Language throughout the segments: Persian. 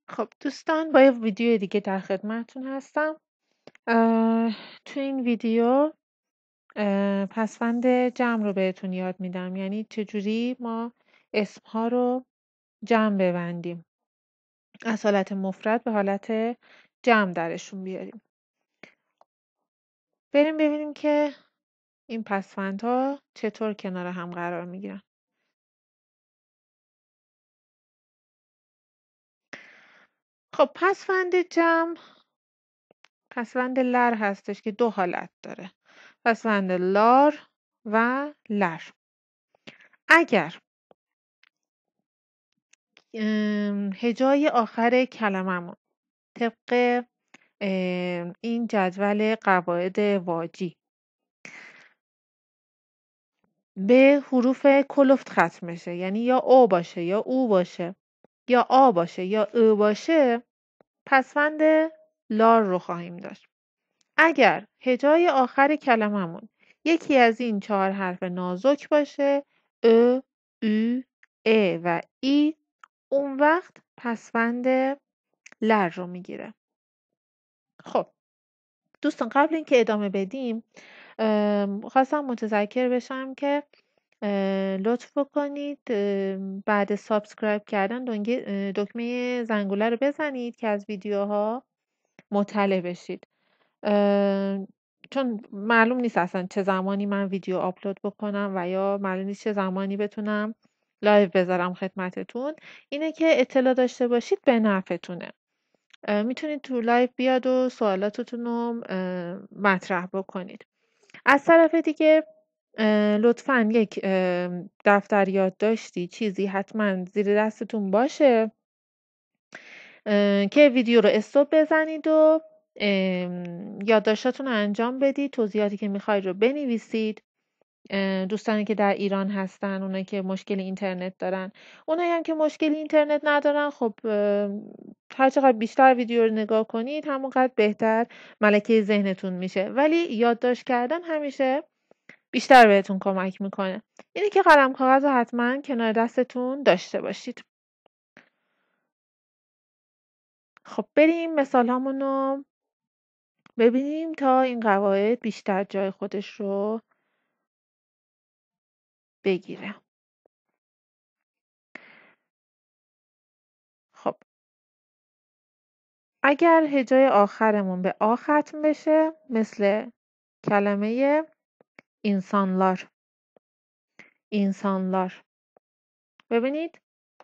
خب دوستان، با یه ویدیو دیگه در خدمتتون هستم. تو این ویدیو پسوند جمع رو بهتون یاد میدم، یعنی چجوری ما اسمها رو جمع ببندیم، از حالت مفرد به حالت جمع درشون بیاریم. بریم ببینیم که این پسوندها چطور کنار هم قرار میگیرن. خب پسوند جمع پسوند لر هستش که دو حالت داره، پسوند لار و لر. اگر هجای آخر کلممون طبق این جدول قواعد واجی به حروف کلفت ختم بشه، یعنی یا او باشه یا او باشه یا آ باشه یا او باشه، پسوند لار رو خواهیم داشت. اگر هجای آخر کلممون یکی از این 4 حرف نازک باشه، ا، او، ا و ای، اون وقت پسوند لر رو میگیره. خب دوستان، قبل اینکه ادامه بدیم خواستم متذکر بشم که لطف بکنید بعد سابسکرایب کردن دکمه زنگوله رو بزنید که از ویدیوها مطلع بشید، چون معلوم نیست اصلا چه زمانی من ویدیو آپلود بکنم و یا معلوم نیست چه زمانی بتونم لایو بذارم خدمتتون. اینه که اطلاع داشته باشید، به نفعتونه. میتونید تو لایو بیاد و سوالاتتون رو مطرح بکنید. از طرف دیگه لطفاً یک دفتر یادداشتی چیزی حتما زیر دستتون باشه که ویدیو رو استاپ بزنید و یادداشتاتون رو انجام بدید، توضیحاتی که میخواید رو بنویسید. دوستانی که در ایران هستن، اونایی که مشکل اینترنت دارن، اونایی هم که مشکل اینترنت ندارن، خب هر چقدر بیشتر ویدیو رو نگاه کنید همونقدر بهتر ملکه ذهنتون میشه، ولی یادداشت کردن همیشه بیشتر بهتون کمک میکنه. اینه که قلم کاغذ رو حتما کنار دستتون داشته باشید. خب بریم مثال رو ببینیم تا این قواعد بیشتر جای خودش رو بگیره. خب اگر هجای آخرمون به آ ختم بشه، مثل کلمه insanlar. ببینید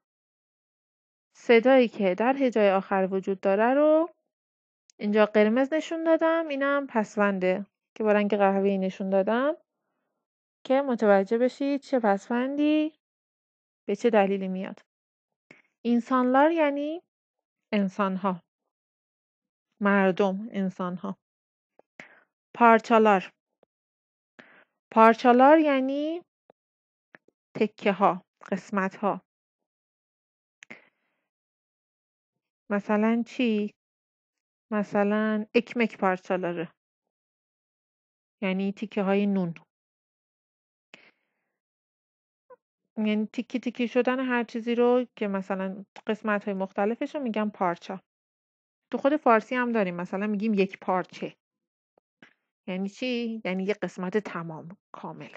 صدایی که در هجای آخر وجود داره رو اینجا قرمز نشون دادم، اینم پسونده که با رنگ قهوه‌ای نشون دادم که متوجه بشید چه پسوندی به چه دلیلی میاد. insanlar یعنی انسان‌ها، مردم، انسان‌ها. پارچالار یعنی تکه‌ها، قسمت‌ها. مثلا چی؟ مثلا ekmek parçaları یعنی تیکه های نون، یعنی تیکه تیکه شدن هر چیزی رو که مثلا قسمت های مختلفش رو میگم پارچه. تو خود فارسی هم داریم، مثلا میگیم یک پارچه، یعنی چی؟ یعنی یه قسمت تمام کامل.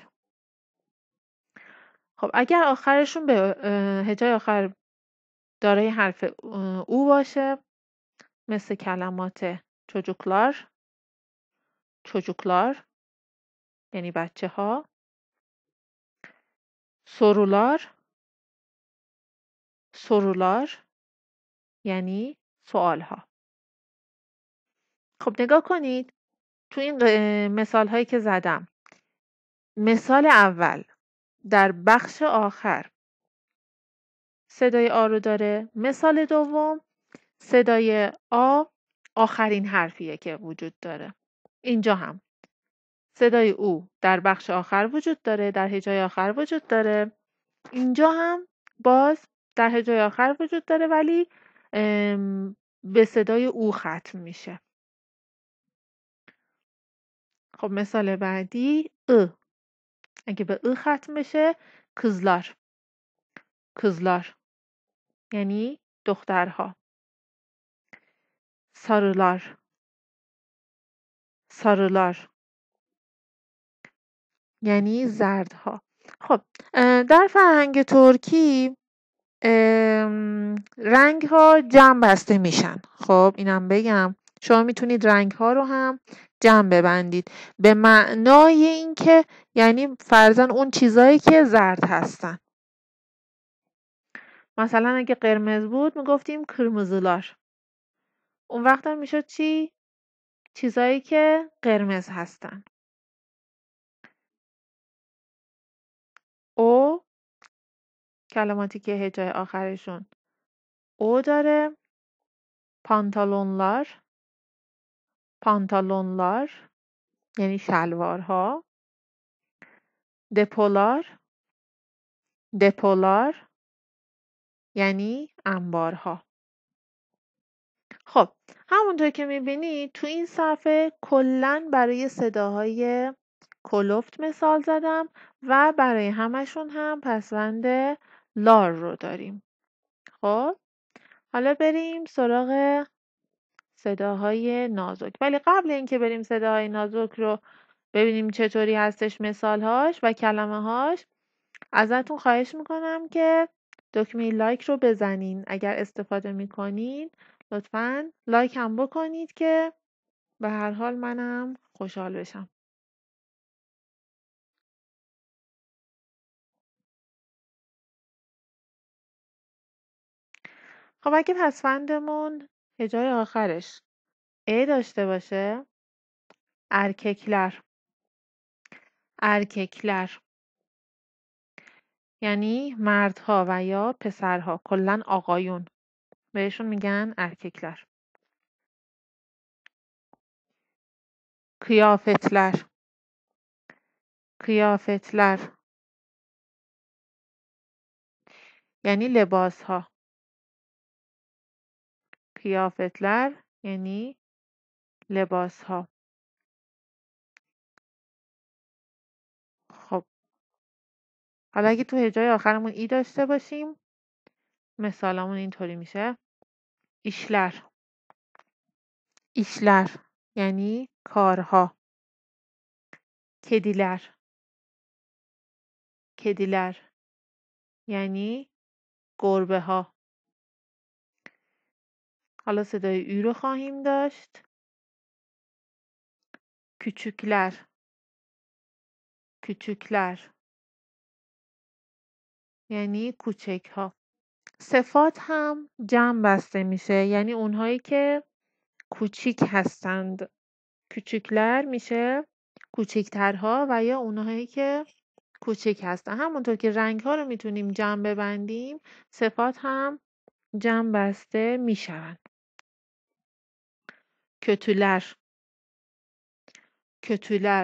خب اگر آخرشون به هجای آخر دارای حرف او باشه، مثل کلمات çocuklar یعنی بچه ها، sorular یعنی سوال ها. خب نگاه کنید تو این مثال هایی که زدم، مثال اول در بخش آخر صدای آ رو داره، مثال دوم صدای آ آخرین حرفیه که وجود داره. اینجا هم صدای او در بخش آخر وجود داره، در هجای آخر وجود داره. اینجا هم باز در هجای آخر وجود داره ولی به صدای او ختم میشه. خب مثال بعدی اگه به ختم بشه، kızlar یعنی دخترها. sarılar sarılar یعنی زردها. خب در فرهنگ ترکی رنگ ها جمع بسته میشن. خب اینم بگم شما میتونید رنگ ها رو هم جمع ببندید به معنای اینکه یعنی فرضاً اون چیزایی که زرد هستن. مثلا اگه قرمز بود میگفتیم kırmızılar. اون وقت هم میشد چی؟ چیزایی که قرمز هستن. او کلماتی که هجای آخرشون او داره. پانتالونlar یعنی شلوارها. دپولار یعنی انبارها. خب همونطور که میبینید تو این صفحه کلاً برای صداهای کلفت مثال زدم و برای همشون هم پسوند لار رو داریم. خب حالا بریم سراغ صداهای نازک. ولی قبل اینکه بریم صداهای نازک رو ببینیم چطوری هستش مثالهاش و کلمه هاش، ازتون خواهش میکنم که دکمه لایک رو بزنین. اگر استفاده میکنین لطفاً لایک هم بکنید که به هر حال منم خوشحال بشم. خب اگه پسوندمون هجای آخرش ای داشته باشه، ارککلر یعنی مردها و یا پسرها، کلاً آقایون بهشون میگن ارککلر. کیافتلر یعنی لباسها. کیافتلر یعنی لباسها. خب حالا اگه تو هجای آخرمون ای داشته باشیم مثالمون اینطوری میشه. ایشلر یعنی کارها. کدیلر یعنی گربه ها. حالا صدای ای رو خواهیم داشت. küçükler یعنی کوچک ها. صفات هم جمع بسته میشه یعنی اونهایی که کوچیک هستند. کوچیکلر میشه کوچیکترها و یا اونهایی که کوچیک هستن. همونطور که رنگ ها رو میتونیم جمع ببندیم صفات هم جمع بسته میشوند. kötüler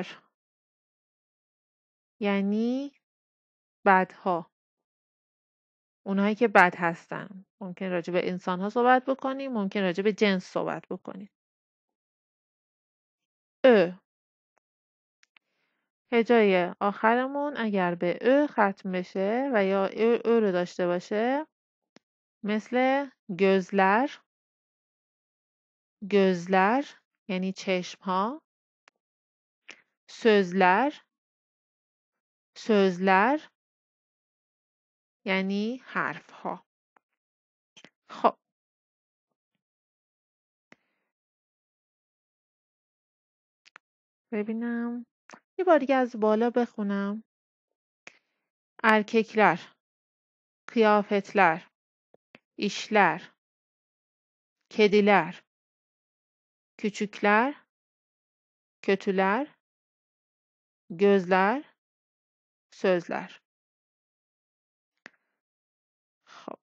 یعنی بدها. اونهایی که بد هستن. ممکن راجع به انسان ها صحبت بکنیم، ممکن راجع به جنس صحبت بکنیم. هجای آخرمون اگر به ختم بشه و یا او رو داشته باشه مثل gözler یعنی چشم ها. sözler یعنی حرف ها. خب ببینم یه بار دیگه از بالا بخونم. erkekler, kıyafetler, işler, kediler, küçükler, kötüler, gözler, sözler. خب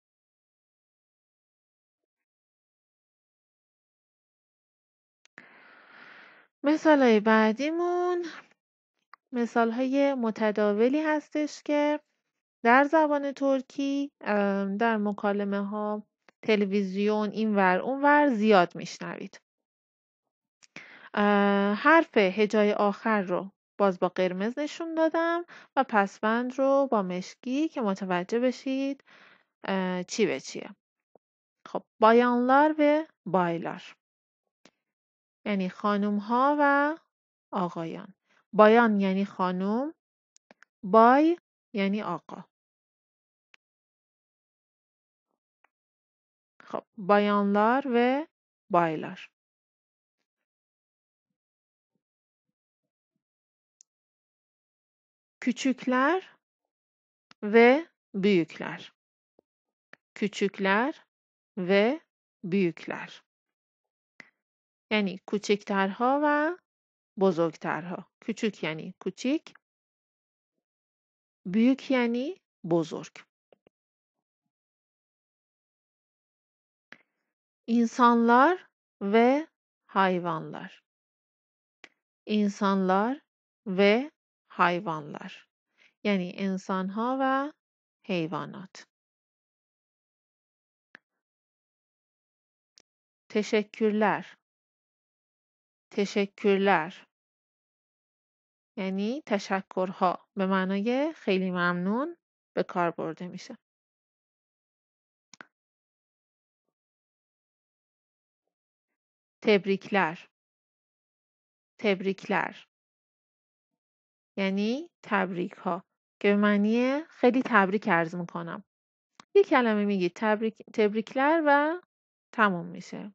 مثالهای بعدیمون مثالهای متداولی هستش که در زبان ترکی در مکالمه ها، تلویزیون، اینور اونور زیاد میشنوید. حرف هجای آخر رو باز با قرمز نشون دادم و پسوند رو با مشکی که متوجه بشید چی به چیه. خب bayanlar ve baylar یعنی خانوم ها و آقایان. بایان یعنی خانوم، بای یعنی آقا. خب bayanlar ve baylar. Küçükler ve büyükler. Küçükler ve büyükler. یعنی کوچکترها و بزرگترها. küçük یعنی کوچیک، büyük یعنی بزرگ. İnsanlar ve hayvanlar. İnsanlar ve hayvanlar. یعنی انسانها و حیوانات. Teşekkürler. teşekkürler یعنی تشکرها به معنای خیلی ممنون به کار برده میشه. tebrikler tebrikler یعنی تبریک ها که به معنی خیلی تبریک عرض میکنم. یک کلمه میگی تبریکلر و تموم میشه.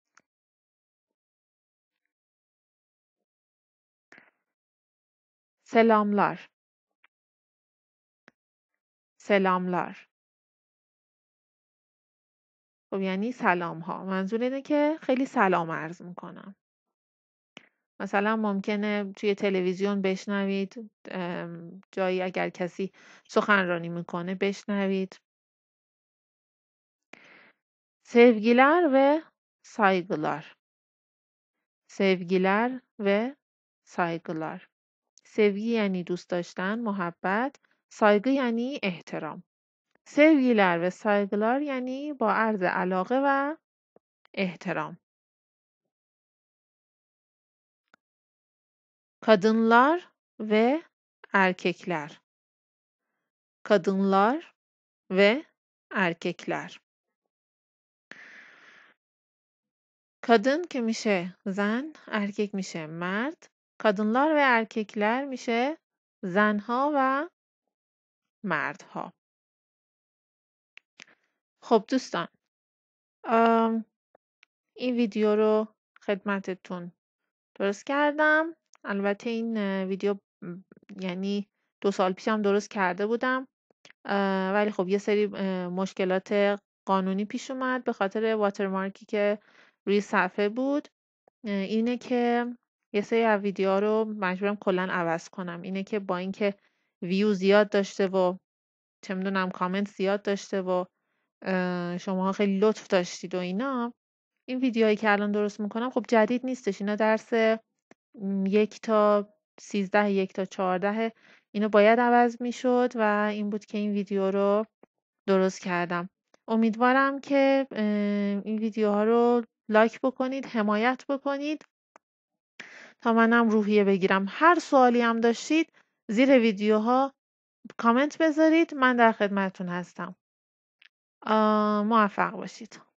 selamlar selamlar خب یعنی سلام ها. منظور اینه که خیلی سلام عرض میکنم. مثلا ممکنه توی تلویزیون بشنوید، جایی اگر کسی سخنرانی میکنه بشنوید. Sevgiler ve saygılar. Sevgiler ve saygılar. sevgi یعنی دوست داشتن، محبت. saygı یعنی احترام. sevgiler ve saygılar یعنی با عرض علاقه و احترام. kadınlar ve erkekler. kadınlar ve erkekler. kadın که میشه زن، erkek میشه مرد. kadınlar ve erkekler میشه زنها و مردها. خب دوستان، این ویدیو رو خدمتتون درست کردم. البته این ویدیو یعنی 2 سال پیشم درست کرده بودم، ولی خب یه سری مشکلات قانونی پیش اومد به خاطر واترمارکی که روی صفحه بود. اینه که یه سری از ویدیوها رو مجبورم کلا عوض کنم. اینه که با اینکه ویو زیاد داشته و چه میدونم کامنت زیاد داشته و شماها خیلی لطف داشتید و اینا، این ویدیوهایی که الان درست میکنم خب جدید نیستش. اینا درس 1 تا 13 1 تا 14 اینو باید عوض میشد و این بود که این ویدیو رو درست کردم. امیدوارم که این ویدیوها رو لایک بکنید، حمایت بکنید تا منم روحیه بگیرم. هر سوالی هم داشتید زیر ویدیوها کامنت بذارید، من در خدمتتون هستم. موفق باشید.